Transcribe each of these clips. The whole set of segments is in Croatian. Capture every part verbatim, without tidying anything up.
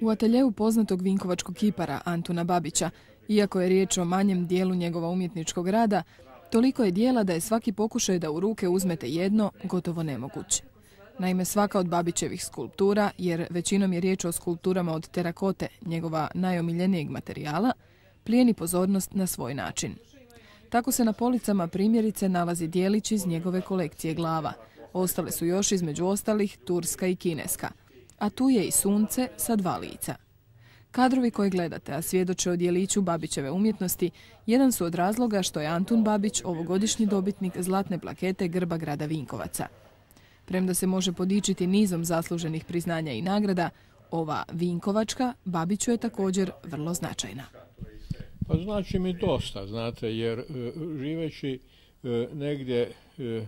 U ateljeu poznatog vinkovačkog kipara Antuna Babića, iako je riječ o manjem dijelu njegova umjetničkog rada, toliko je dijela da je svaki pokušaj da u ruke uzmete jedno gotovo nemoguć. Naime, svaka od Babićevih skulptura, jer većinom je riječ o skulpturama od terakote, njegova najomiljenijeg materijala, plijeni pozornost na svoj način. Tako se na policama primjerice nalazi dijelić iz njegove kolekcije glava. Ostale su još između ostalih turska i kineska. A tu je i sunce sa dva lica. Kadrovi koje gledate, a svjedoče o dijeliću Babićeve umjetnosti, jedan su od razloga što je Antun Babić ovogodišnji dobitnik zlatne plakete grba grada Vinkovaca. Premda se može podičiti nizom zasluženih priznanja i nagrada, ova vinkovačka Babiću je također vrlo značajna. Pa znači mi dosta, znate, jer e, živeći e, negdje e,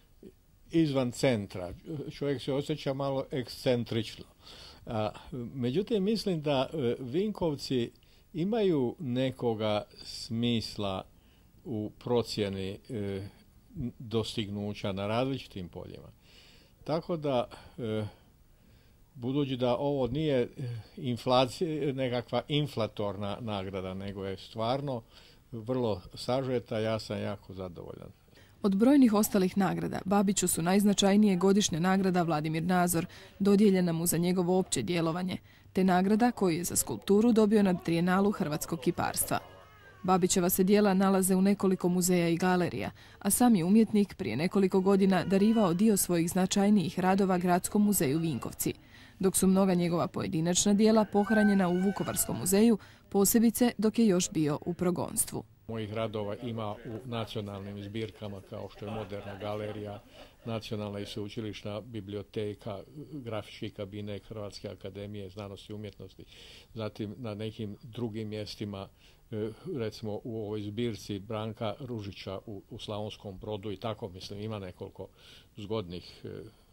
izvan centra, čovjek se osjeća malo ekscentrično. A, međutim, mislim da e, Vinkovci imaju nekoga smisla u procjeni e, dostignuća na različitim poljima. Tako da, e, budući da ovo nije inflacija, nekakva inflatorna nagrada, nego je stvarno vrlo sažeta, ja sam jako zadovoljan. Od brojnih ostalih nagrada, Babiću su najznačajnije godišnja nagrada Vladimir Nazor, dodijeljena mu za njegovo opće djelovanje, te nagrada koju je za skulpturu dobio na Trijenalu hrvatskog kiparstva. Babićeva se djela nalaze u nekoliko muzeja i galerija, a sam je umjetnik prije nekoliko godina darivao dio svojih značajnijih radova Gradskom muzeju Vinkovci, dok su mnoga njegova pojedinačna djela pohranjena u Vukovarskom muzeju, posebice dok je još bio u progonstvu. Mojih radova ima u nacionalnim zbirkama kao što je Moderna galerija, Nacionalna i sveučilišna biblioteka, Grafički kabinet Hrvatske akademije znanosti i umjetnosti. Zatim na nekim drugim mjestima, recimo u ovoj zbirci Branka Ružića u, u Slavonskom Brodu i tako, mislim, ima nekoliko zgodnih e,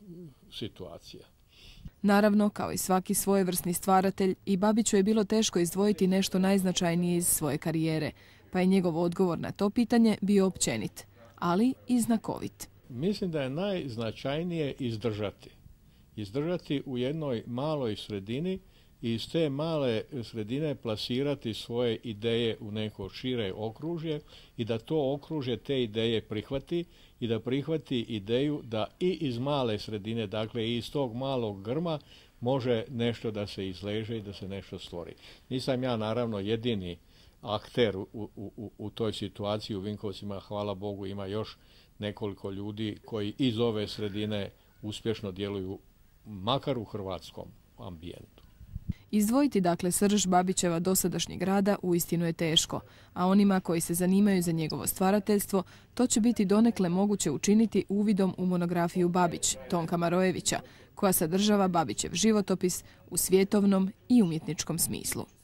situacija. Naravno, kao i svaki svojevrsni stvaratelj, i Babiću je bilo teško izdvojiti nešto najznačajnije iz svoje karijere, pa je njegov odgovor na to pitanje bio općenit, ali i znakovit. Mislim da je najznačajnije izdržati. Izdržati u jednoj maloj sredini i iz te male sredine plasirati svoje ideje u neko šire okružje i da to okružje te ideje prihvati i da prihvati ideju da i iz male sredine, dakle i iz tog malog grma, može nešto da se izleže i da se nešto stvori. Nisam ja naravno jedini akter u, u, u, u toj situaciji u Vinkovcima, hvala Bogu ima još nekoliko ljudi koji iz ove sredine uspješno djeluju makar u hrvatskom ambijentu. Izdvojiti dakle srž Babićeva dosadašnjeg rada uistinu je teško, a onima koji se zanimaju za njegovo stvarateljstvo to će biti donekle moguće učiniti uvidom u monografiju Babić Tonka Marojevića, koja sadržava Babićev životopis u svjetovnom i umjetničkom smislu.